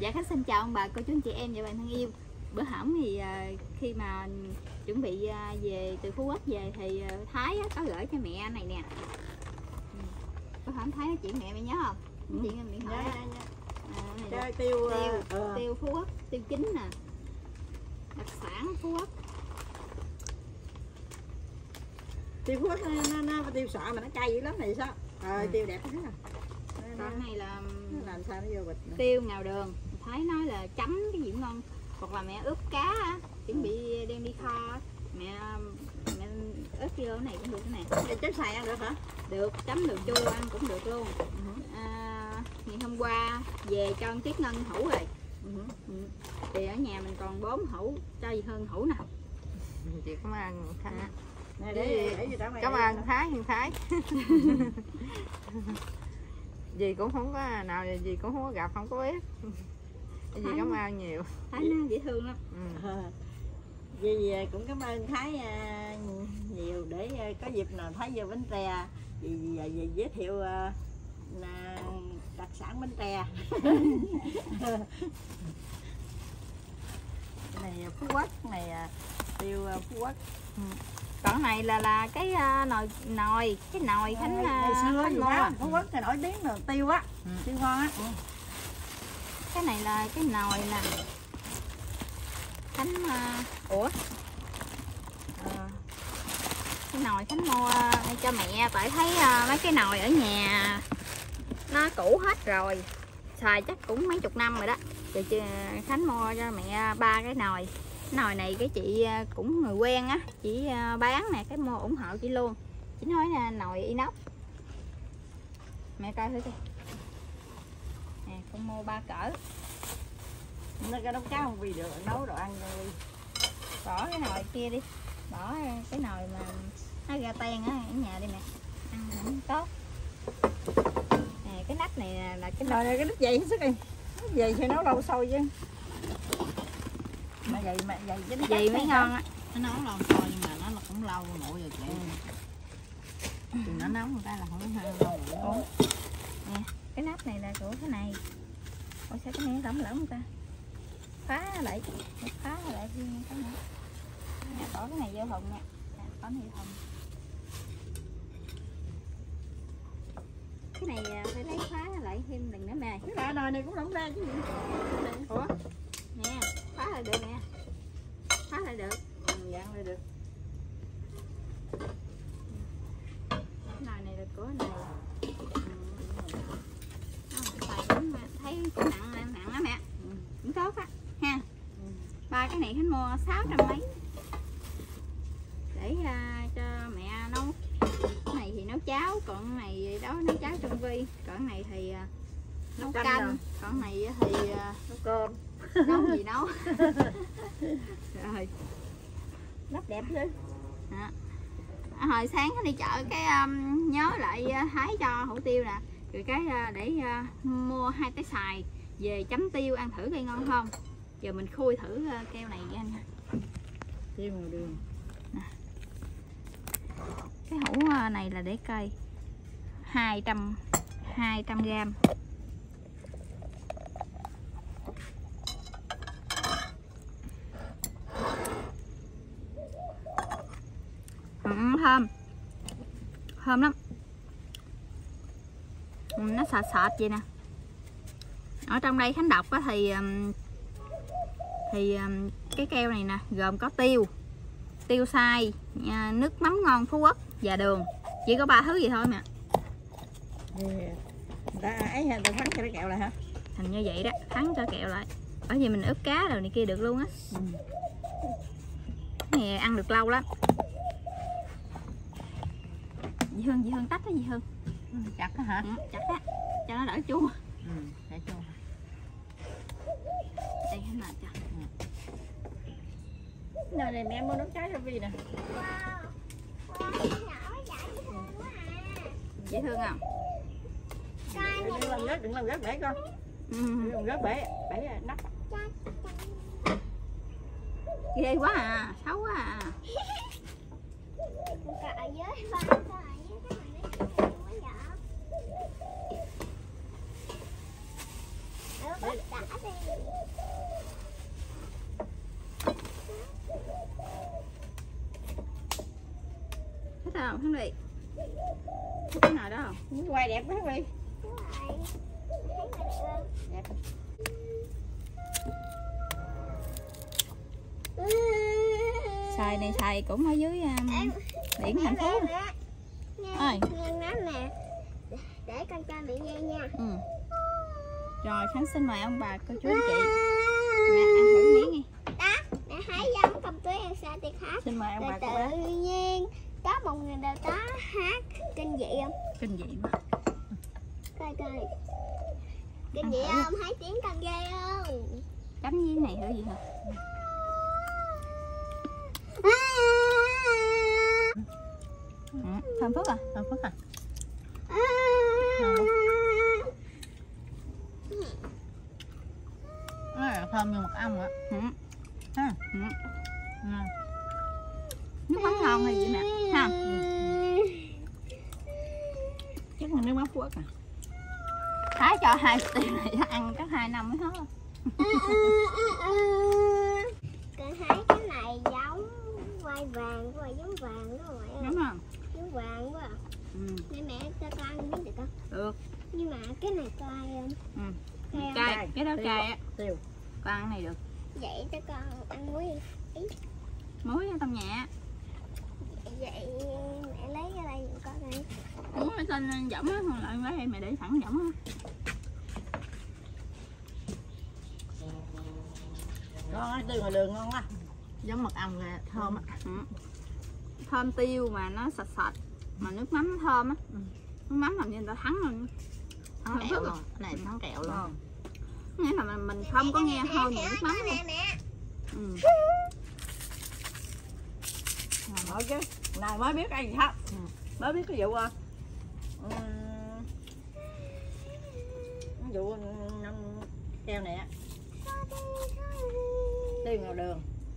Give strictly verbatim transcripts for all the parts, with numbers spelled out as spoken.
Dạ Khánh xin chào ông bà, cô chú anh chị em và bạn thân yêu. Bữa hổm thì uh, khi mà chuẩn bị uh, về từ Phú Quốc về thì uh, Thái uh, có gửi cho mẹ này nè. Bữa hổm Thái nói chuyện mẹ mẹ nhớ không? Ừ. Chuyện điện thoại. Nhớ, nhớ. À, Chơi tiêu tiêu, uh, tiêu Phú Quốc, tiêu chính nè, đặc sản Phú Quốc. Tiêu Phú Quốc nó, nó, nó tiêu sọ mà nó cay dữ lắm này sao? Rồi ừ. Tiêu đẹp thế nào? Còn này là nó làm sao nó vô bịch nữa. Tiêu ngào đường. Thái nói là chấm cái gì cũng ngon. Hoặc là mẹ ướp cá á, chuẩn bị đem đi kho. Mẹ mẹ ướp kilo này cũng được cái này. Để chấm xài ăn được hả? Được, chấm được chua ăn cũng được luôn. Uh-huh. À, ngày hôm qua về cho Tiết Ngân hũ rồi. Uh-huh. Ừ. Thì ở nhà mình còn bốn hũ, cho gì hơn hũ nè. Chị cảm ơn Khánh. À. Để, để, để, để cảm ơn Thái Hiền Thái. Dì cũng không có nào, dì cũng không có gặp, không có biết. Dì cảm ơn nhiều. Thái nó dễ thương lắm. Ừ. Dì cũng cảm ơn Thái nhiều, để có dịp nào Thái vô Bến Tre dì, dì giới thiệu đặc sản Bến Tre. Này Phú Quốc, này tiêu Phú Quốc. Ừ. Còn này là là cái uh, nồi nồi cái nồi Khánh uh, ngày xưa gì đó Phú Quốc thì nổi tiếng là tiêu á. Ừ. Tiêu ngon á. Ừ. Cái này là cái nồi nè Khánh uh, ủa uh, cái nồi Khánh mua uh, cho mẹ, tại thấy uh, mấy cái nồi ở nhà nó cũ hết rồi, xài chắc cũng mấy chục năm rồi đó. Rồi Khánh mua cho mẹ ba cái nồi. Nồi này cái chị cũng người quen á, chị bán nè, cái mua ủng hộ chị luôn. Chị nói là nồi inox. Mẹ coi thử kìa. Nè, con mua ba cỡ. Nó cái nấu cháo không vì được, nấu đồ ăn đi. Bỏ cái nồi kia đi. Bỏ cái nồi mà nó ra ten á ở nhà đi mẹ. Ăn không tốt. Nè, cái nắp này là cái nồi này cái nắp dày hết sức đi. Nắp dày thì nấu lâu sôi chứ. Mà vậy mà vậy chứ nó vậy mới ngon á. Nó nấu lâu thôi nhưng mà nó cũng lâu nguội rồi chị. Ừ. Thì nó nấu người ta là không lâu rồi. Nè, cái nắp này là của cái này. Ủa sao cái này nó lỏng lỏng ta? Phá lại, phá lại cái này. Nè, bỏ cái này vô hùng nha. Nè, bỏ cái này vô hùng. Cái này phải lấy phá lại thêm lần nữa mẹ. Cái loại nồi này cũng lỏng ra chứ gì. Ủa? Nè, phá lại được nè. Phá lại được. Ừ, dặn lại được. Cái nồi này là của này. Xài cũng thấy cũng nặng nặng lắm mẹ. Ừ. Cũng tốt á ha. Ừ. Ba cái này Khánh mua sáu trăm mấy. Để uh, cho mẹ nấu. Cái này thì nấu cháo, còn cái này đó nấu cháo trong vi, còn cái này thì uh, nấu canh, canh còn cái này thì uh, nấu cơm. Nấu gì nấu. Rồi. Nắp đẹp chứ. À. Hồi sáng đi chợ cái um, nhớ lại uh, hái cho hủ tiêu nè. Rồi cái uh, để uh, mua hai trái xoài về chấm tiêu ăn thử coi ngon không. Giờ mình khui thử uh, keo này nha. Tiêu màu đường. Nè. Cái hũ uh, này là để cây hai trăm hai trăm gram. Ừ, thơm thơm lắm. Ừ, nó sệt sệt vậy nè. Ở trong đây Khánh đọc á thì thì cái keo này nè gồm có tiêu, tiêu xay, nước mắm ngon Phú Quốc và đường. Chỉ có ba thứ gì thôi mẹ. Yeah. Đã ấy hả, ta thắng cho cái kẹo lại hả? Thành như vậy đó, thắng cho kẹo lại. Bởi vì mình ướp cá rồi này kia được luôn á. Ừ. Cái này ăn được lâu lắm. Dì Hương, dì Hương tách đó dì Hương. Ừ, chặt đó hả? Ừ, chặt á, cho nó đỡ chua. Ừ, để chua. Đây cái nào cho. Ừ. Nơi này mẹ mua nấu trái cho Vi nè. Dễ thương không? Đừng làm rớt, đừng làm rớt bể con. Ừ. Đừng làm rớt bể, bể nắp. Ghê quá à, xấu quá à. Thắng đi. Cái nào đó không? Quay đẹp quá đi. Đẹp. Xài này xài cũng ở dưới um, biển thành phố. Ơi, nói nè, để con cho mẹ nghe nha. Ừ. Rồi Khánh xin mời ông bà cô chú anh chị nè, ăn thử miếng đi. Đó, để thấy giống công túi ăn sao thì khác. Xin mời ông Rồi bà cô tự bác. nhiên có một người nào đó hát kinh dị không? Kinh dị quá. Coi coi. Kinh Ăn dị thử không? Thấy tiếng con ghê không? Chấm với này thử gì hả? Ừ. Thơm phức à? Thơm phức à? Nó là thơm như mật ong á. Ừ. Ha. Ừ. Ngon. Nước mắm ngon hay gì nè ha? Chắc là nước mắm Phú Quốc à. Thái cho hai tiền này ăn có hai năm mới hết. Con thấy cái này giống quai vàng quá, giống vàng đó ngoại ơi. Đúng không? Giống vàng quá. Ừ. Nên mẹ cho con ăn miếng được không? Được. Nhưng mà cái này cay không? Ừ. Cay không? Cay, cái đó Tiêu. cay á. Tiêu. Con ăn này được. Vậy cho con ăn muối đi. Muối ở trong nhà. Vậy mẹ lấy cái đây giùm con đi. Muối ở trên giỏng á, còn lại lấy mẹ để sẵn giỏng á. Ngon á, tiêu ngoài đường ngon quá. Giống mật ong ra, thơm á. Ừ. Thơm tiêu mà nó sạch sạch, mà nước mắm nó thơm á. Ừ. Nước mắm làm như người ta thắng luôn. Thắng Thơm kẹo phức à. luôn. Cái này thắng kẹo luôn. Ờ. Nghĩa là mình, mình không có nghe hôi mùi nước mắm luôn. Nè nè. Ừ. Thôi chứ, này mới biết ăn gì hết. Ừ. Mới biết cái vụ à. Uhm, cái vụ năm keo này á. Tiêu ngoài đường.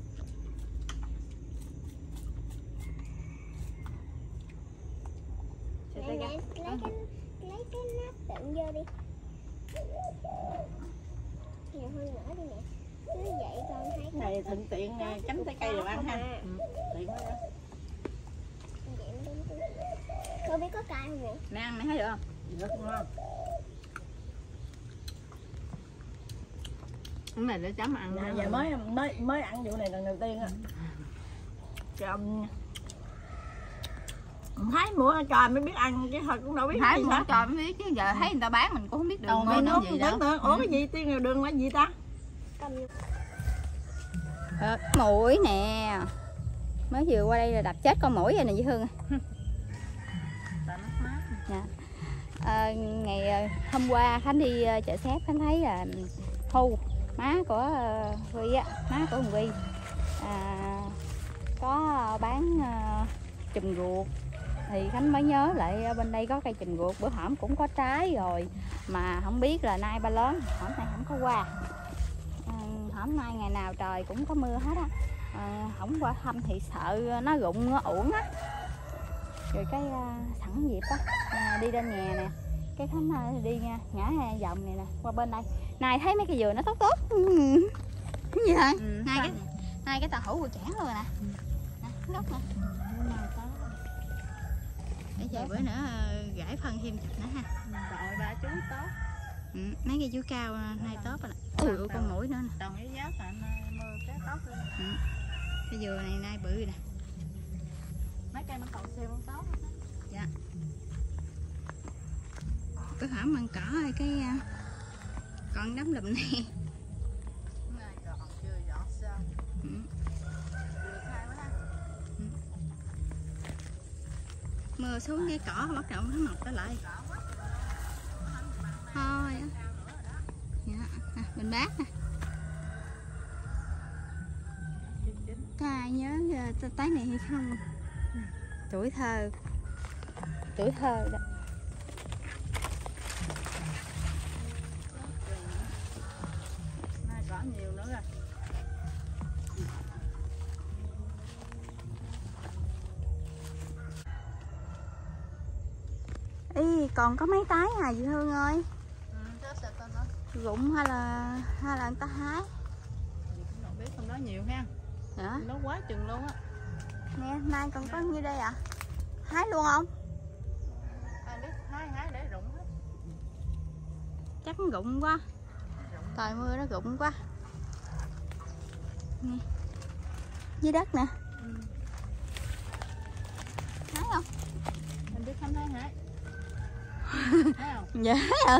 Mẹ, mẹ lấy cái lấy cái nắp đựng vô đi. Nhiều hơn nữa đi mẹ. Cứ vậy con thấy Cái này thuận tiện à, chấm trái cây đều ăn ha. Ừ. Tiện quá đó. vậy mới đúng tôi. Cô biết có cay không mẹ? Mẹ ăn này thấy được không? Rất ngon. Cái này để chấm ăn. Dạ, giờ mới mới mới ăn vụ này lần đầu tiên á. Chồng thấy mua cho mới biết ăn chứ thật cũng đâu biết Thái gì mua hết. cho mới biết chứ giờ thấy người ta bán mình cũng không biết đường Đâu mua biết nữa. nó Ủa, gì tưởng đâu. tượng, ủa cái gì tiêu ngoài đường là gì ta? Cầm vô. Ờ, mũi nè. Mới vừa qua đây là đập chết con mũi rồi nè Dì Hương. Tại nó mát. Dạ. À, ngày ờ, hôm qua Khánh đi ờ, chợ xếp Khánh thấy là Thu má của uh, Huy á, má của Hùng Huy à, có bán uh, chùm ruột thì Khánh mới nhớ lại bên đây có cây chùm ruột bữa hổm cũng có trái rồi mà không biết là nay ba lớn hổm nay không có qua à, hổm nay ngày nào trời cũng có mưa hết á à, không qua thăm thì sợ nó rụng nó uổng á rồi cái uh, sẵn dịp á à, đi lên nhà nè cái Khánh uh, đi nha ngã vòng này nè qua bên đây này thấy mấy cây dừa nó tốt tốt ừ. Cái gì hả? Ừ, Nay cái nay cái tàu hũ của chản luôn nè. Nè, gốc nè. Để chờ bữa nữa gãi phân thêm chục nữa ha. Rồi ba chú tốt. Ừ, mấy cây chuối cao nay tốt rồi nè. Ui con mũi nữa nè. Trồng cái giá là mưa cái tốt luôn. Ừ. Cây dừa này nay bự nè. Mấy cây nó còn siêu tốt. Dạ. Cứ hả măng cỏ hay cái con đấm lùm này. Này còn chưa dọn sao. Ừ. Vừa khai quá ha. Ừ. Mưa xuống cái cỏ bắt đầu nó mọc trở lại. Thôi á. Dạ. À, bên bác nè. Có ai nhớ uh, tới này hay không? Tuổi thơ. Tuổi thơ đó. Nay cỏ nhiều nữa rồi. Ý, còn có mấy tái à Dì Hương ơi? Ừ, chết sao tên nó. Rụng hay là hay là người ta hái? Gì cũng không biết không nói nhiều ha. Dạ. Nó quá chừng luôn á. Nè, nay còn có nhiêu đây ạ? À? Hái luôn không? Ai biết hái hái để rụng hết. Chắc nó rụng quá. Trời mưa nó rụng quá. Nè. Dưới đất nè. Ừ. Hái không? Mình biết không hái hái. Hái không? Giờ hái hả?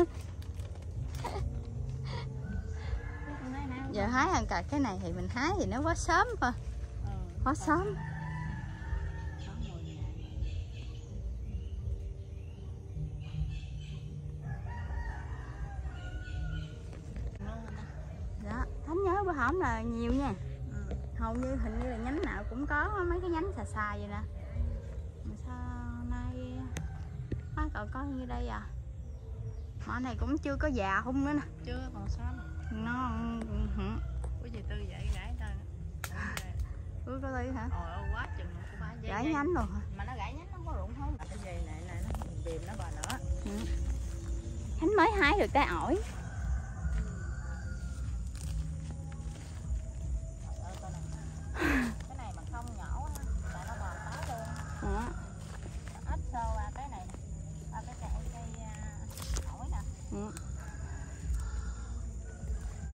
Biết không hái hái. Giờ hái ăn cả cái này thì mình hái thì nó quá sớm thôi. Ừ. Quá sớm. Khoảng mười ngày. Đó, Thánh nhớ bữa hổm là nhiều nha. Ừ. Hầu như hình như là nhánh nào cũng có mấy cái nhánh xà xà vậy nè. Mà sao nay má cậu có như đây à? Mà này cũng chưa có già hung nữa nè. Chưa còn sớm. Nó hử. Có gì Tư dậy gãy ta. Ui có đi hả? Ôi ôi quá chừng của ba dây. Gãy nhánh luôn hả? Mà nó gãy nhánh nó có rụng không? Cái dây này này nó tìm nó bò nữa. Ừ. Khánh mới hái được cái ổi. Cái này mà không nhỏ á, tại nó bò tới luôn. Đó. Nó ếch xô qua cái này nè. Qua cái cây cây ổi nè. Ừ.